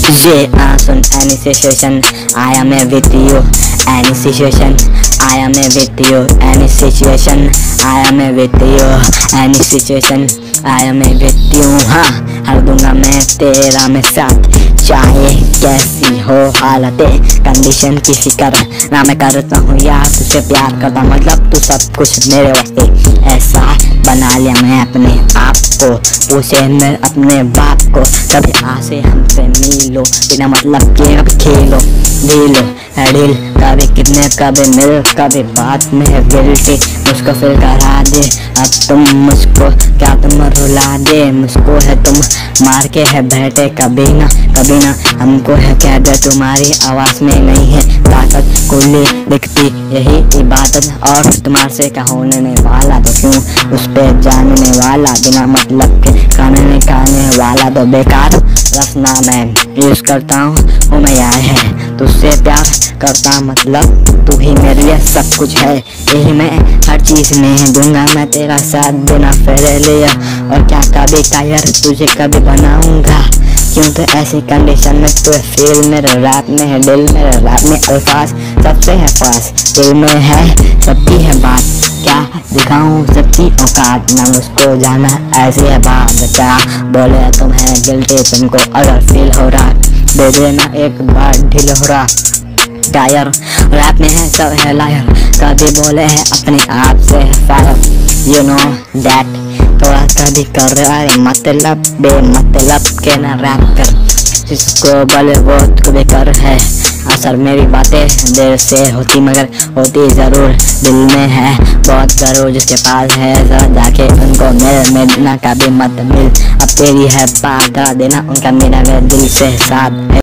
Yeah, soon any situation, I am with you. Any situation, I am with you. Any situation, I am with you. Any situation, I am with you. हाँ, हर दूंगा मैं तेरा मैं साथ, चाहे कैसी हो हालतें, कंडीशन की फिक्र ना मैं करता हूँ यार, तुझसे प्यार करता मतलब तू सब कुछ मेरे वास्ते। ऐसा बना लिया मैं अपने आप को, पूछे मैं अपने बाप को, कभी आसे हमसे मिलो, बिना मतलब के कभी खेलो ढीलो ढील, कभी कितने कभी मिल, कभी बात में गिल्टी, मुझको फिर करा दे अब तुम मुझको, क्या तुम रुला दे मुझको, है तुम मार के है बैठे कभी ना हमको है कह दे, तुम्हारी आवाज़ में नहीं है ताकत कुली दिखती यही इबादत, और तुम्हारे से क्या होने वाला तो क्यों उस पे जानने वाला, बिना मतलब के खाने वाला तो बेकार रखना मैं यूज़ करता हूँ मैं यार है, तुझसे प्यार करता मतलब तू ही मेरे लिए सब कुछ है, यही मैं हर चीज़ में दूंगा मैं तेरा साथ बिना फेरे लिया, और क्या कभी कायर तुझे कभी बनाऊंगा, क्यों तो ऐसी कंडीशन में तू फील मेरे रैप में है, दिल मेरे रैप में अल्फाज सबसे है पास, दिल में है सबकी है बात, क्या दिखाऊं सबकी औकात, ना मुझको जाना ऐसी है बात, क्या बोले तुम्हें गिल्टी तुमको अगर फील हो रहा, दे देना एक बार ढील हो रहा, टायर रैप में है सब है लायर, कभी बोले हैं अपने आप से फायर, यू नो दैट, थोड़ा कभी कर रहा है मतलब बेमतलब के ना रैप कर, जिसको बोले वो कभी कर है असर, मेरी बातें देर से होती मगर होती ज़रूर, दिल में है बहुत ज़रूर, जिसके पास है जरा जाके उनको मिल ना कभी मत मिल, अब तेरी है बात देना उनका मेरा दिल से साथ है।